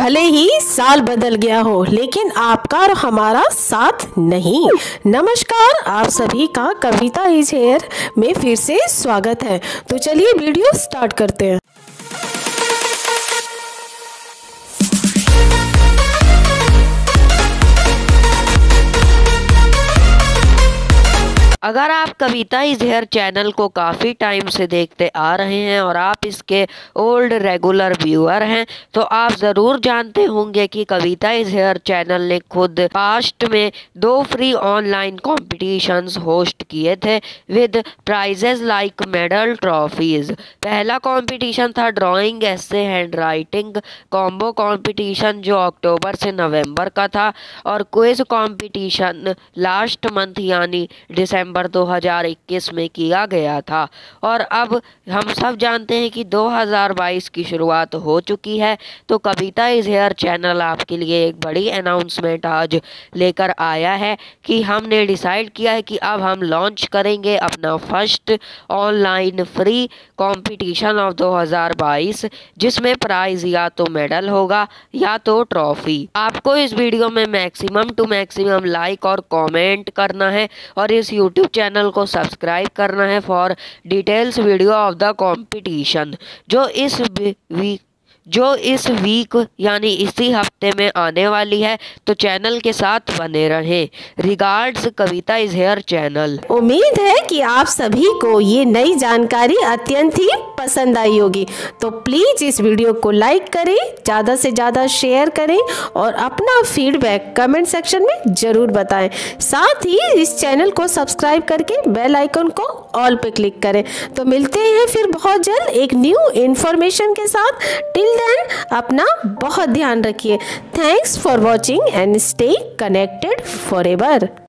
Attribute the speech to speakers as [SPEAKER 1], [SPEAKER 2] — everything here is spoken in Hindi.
[SPEAKER 1] भले ही साल बदल गया हो लेकिन आपका और हमारा साथ नहीं। नमस्कार, आप सभी का कविता इज हेयर में फिर से स्वागत है। तो चलिए वीडियो स्टार्ट करते हैं।
[SPEAKER 2] अगर आप कविता इज हेयर चैनल को काफ़ी टाइम से देखते आ रहे हैं और आप इसके ओल्ड रेगुलर व्यूअर हैं तो आप ज़रूर जानते होंगे कि कविता इज हेयर चैनल ने खुद पास्ट में 2 फ्री ऑनलाइन कॉम्पिटिशन्स होस्ट किए थे with prizes like medal trophies. पहला कंपटीशन था drawing essay handwriting combo competition जो अक्टूबर से नवंबर का था, और क्विज कंपटीशन लास्ट मंथ यानी दिसंबर 2021 में किया गया था। और अब हम सब जानते हैं कि 2022 की शुरुआत हो चुकी है, तो कविता इज हेयर चैनल आपके लिए एक बड़ी अनाउंसमेंट आज लेकर आया है कि हमने डिसाइड किया है कि अब हम लॉन्च करेंगे अपना first online free competition of 2022, जिसमें प्राइज या तो मेडल होगा या तो ट्रॉफी। आपको इस वीडियो में मैक्सिमम टू मैक्सिमम लाइक और कमेंट करना है और इस यूट्यूब चैनल को सब्सक्राइब करना है for details video of the competition जो इस वीक यानी इसी हफ्ते में आने वाली है। तो चैनल के साथ बने रहें। Regards, Kavita is here channel.
[SPEAKER 1] उम्मीद है कि आप सभी को ये नई जानकारी अत्यंत ही पसंद आई होगी। तो प्लीज इस वीडियो को लाइक करें, ज़्यादा से ज़्यादा शेयर करें और अपना फीडबैक कमेंट सेक्शन में ज़रूर बताएं। साथ ही इस चैनल को सब्सक्राइब करके बेल आइकन को ऑल पे क्लिक करें। तो मिलते हैं फिर बहुत जल्द एक न्यू इन्फॉर्मेशन के साथ। टिल देन अपना बहुत ध्यान रखिए। Thanks for watching and stay connected forever.